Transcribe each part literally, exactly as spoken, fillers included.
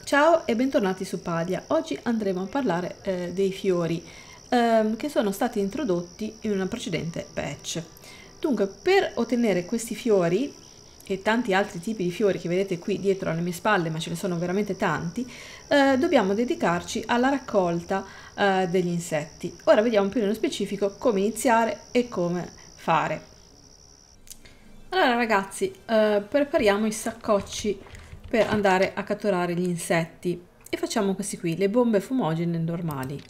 Ciao e bentornati su Paglia. Oggi andremo a parlare eh, dei fiori ehm, che sono stati introdotti in una precedente patch. Dunque, per ottenere questi fiori e tanti altri tipi di fiori che vedete qui dietro alle mie spalle, ma ce ne sono veramente tanti, eh, dobbiamo dedicarci alla raccolta eh, degli insetti. Ora vediamo più nello specifico come iniziare e come fare. Allora ragazzi, eh, prepariamo i saccocci per andare a catturare gli insetti e facciamo questi qui, le bombe fumogene normali.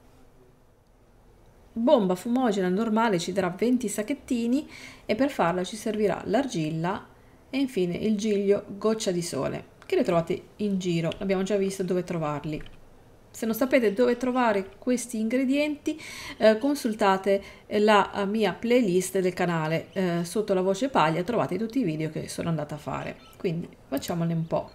Bomba fumogena normale ci darà venti sacchettini e per farla ci servirà l'argilla e infine il giglio goccia di sole, che le trovate in giro, abbiamo già visto dove trovarli. Se non sapete dove trovare questi ingredienti, eh, consultate la mia playlist del canale, eh, sotto la voce Paglia trovate tutti i video che sono andata a fare, quindi facciamone un po'.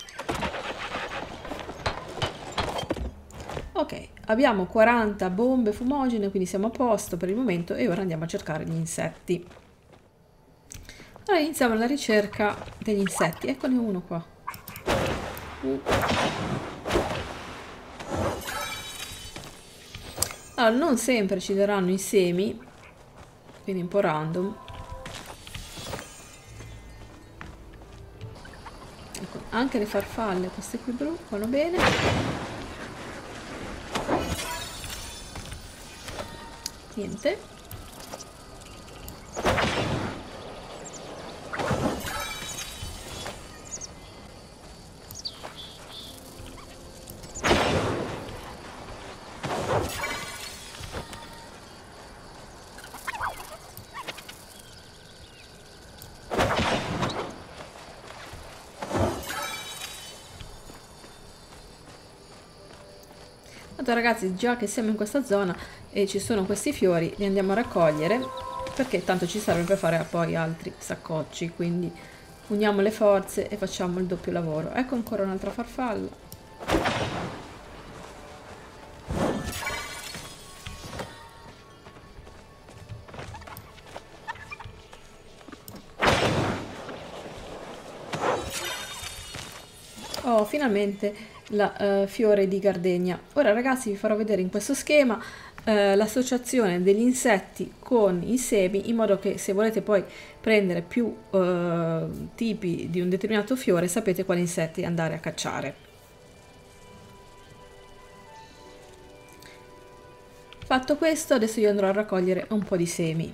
Ok, abbiamo quaranta bombe fumogene, quindi siamo a posto per il momento e ora andiamo a cercare gli insetti. Allora iniziamo la ricerca degli insetti, eccone uno qua. Uh. Allora, non sempre ci daranno i semi, quindi un po' random. Ecco, anche le farfalle, queste qui blu, vanno bene. Niente. Ragazzi, già che siamo in questa zona e ci sono questi fiori, li andiamo a raccogliere perché tanto ci serve per fare poi altri saccocci, quindi uniamo le forze e facciamo il doppio lavoro. Ecco ancora un'altra farfalla. Oh, finalmente la uh, fiore di gardenia. Ora ragazzi vi farò vedere in questo schema uh, l'associazione degli insetti con i semi, in modo che se volete poi prendere più uh, tipi di un determinato fiore sapete quali insetti andare a cacciare. Fatto questo, adesso io andrò a raccogliere un po' di semi.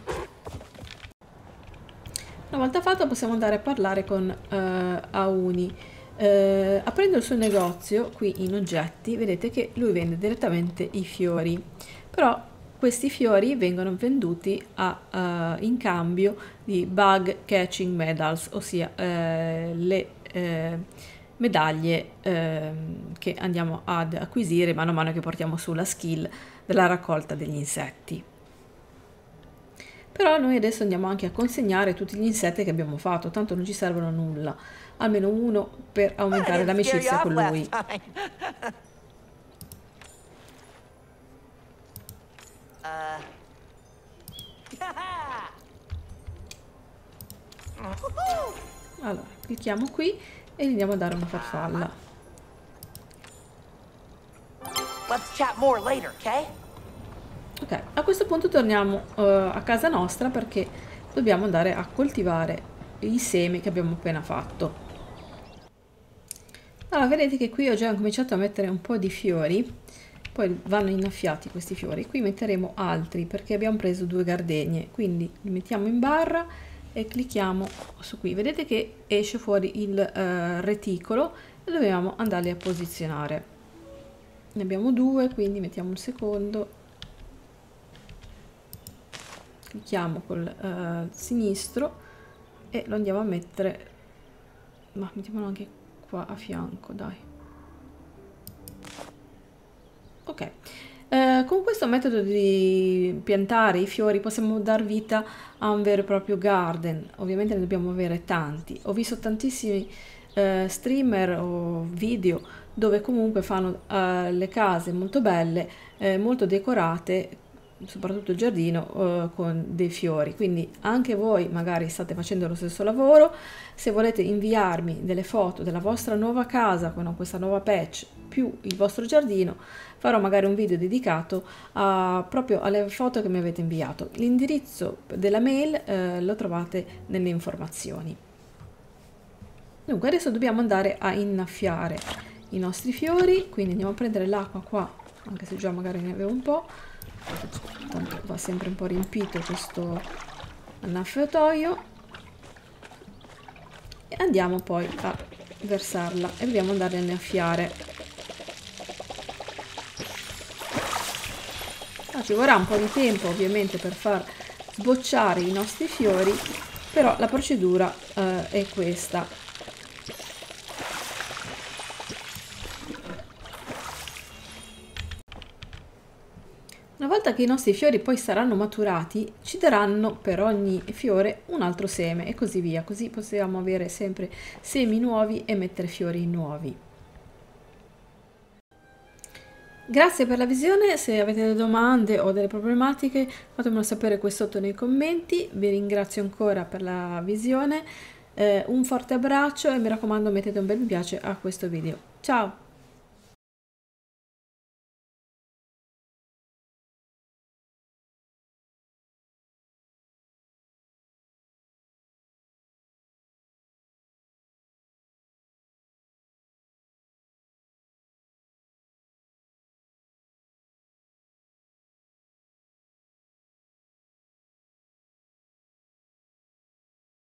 Una volta fatto possiamo andare a parlare con uh, Auni. Uh, aprendo il suo negozio qui in oggetti vedete che lui vende direttamente i fiori, però questi fiori vengono venduti a, uh, in cambio di bug catching medals, ossia uh, le uh, medaglie uh, che andiamo ad acquisire mano a mano che portiamo sulla skill della raccolta degli insetti. Però noi adesso andiamo anche a consegnare tutti gli insetti che abbiamo fatto, tanto non ci servono a nulla, almeno uno per aumentare l'amicizia con lui. Allora, clicchiamo qui e gli andiamo a dare una farfalla. Let's chat more later, okay? Ok, a questo punto torniamo uh, a casa nostra perché dobbiamo andare a coltivare i semi che abbiamo appena fatto. Allora, vedete che qui ho già cominciato a mettere un po' di fiori, poi vanno innaffiati questi fiori. Qui metteremo altri perché abbiamo preso due gardenie, quindi li mettiamo in barra e clicchiamo su qui. Vedete che esce fuori il uh, reticolo e dobbiamo andarli a posizionare. Ne abbiamo due, quindi mettiamo un secondo. Clicchiamo col uh, sinistro e lo andiamo a mettere, ma mettiamolo anche qua a fianco, dai. Ok, uh, con questo metodo di piantare i fiori possiamo dar vita a un vero e proprio garden. Ovviamente ne dobbiamo avere tanti. Ho visto tantissimi uh, streamer o video dove comunque fanno uh, le case molto belle, eh, molto decorate, soprattutto il giardino, eh, con dei fiori. Quindi anche voi magari state facendo lo stesso lavoro. Se volete inviarmi delle foto della vostra nuova casa con questa nuova patch più il vostro giardino, farò magari un video dedicato a, proprio alle foto che mi avete inviato. L'indirizzo della mail eh, lo trovate nelle informazioni. Dunque adesso dobbiamo andare a innaffiare i nostri fiori, quindi andiamo a prendere l'acqua qua, anche se già magari ne avevo un po', tanto va sempre un po' riempito questo annaffiatoio, e andiamo poi a versarla e dobbiamo andare a innaffiare. Ah, ci vorrà un po' di tempo ovviamente per far sbocciare i nostri fiori, però la procedura eh, è questa. Una volta che i nostri fiori poi saranno maturati, ci daranno per ogni fiore un altro seme e così via, così possiamo avere sempre semi nuovi e mettere fiori nuovi. Grazie per la visione, se avete delle domande o delle problematiche fatemelo sapere qui sotto nei commenti. Vi ringrazio ancora per la visione, eh, un forte abbraccio e mi raccomando mettete un bel mi piace a questo video. Ciao!